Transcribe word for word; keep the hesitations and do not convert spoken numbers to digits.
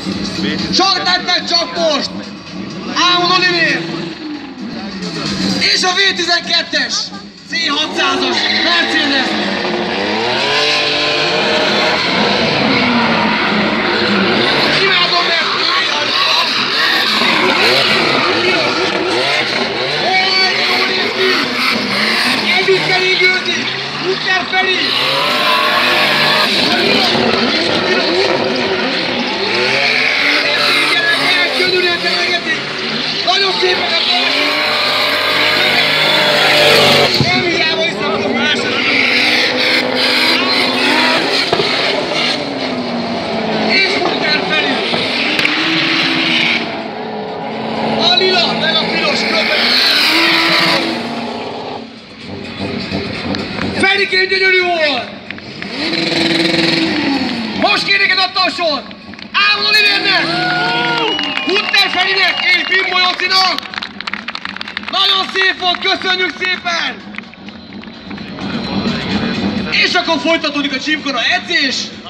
Csak tettek csak most! Ámon Olivér! És a vé tizenkettes cé hatszázas Mercedes! Imádom, mert együtt keringőzik! Luther Feri! Nagyon szépen a bal! Nem hiába hiszem a második! És Luther Feri! A lila, meg a piros követ! Ferikén gyönyörű volt! Most kérnék adta a sor! Ámon Olivérnek! Luther Ferinek és Bimbo Jocinak! Nagyon szép volt, köszönjük szépen! És akkor folytatódik a csípkora edzés!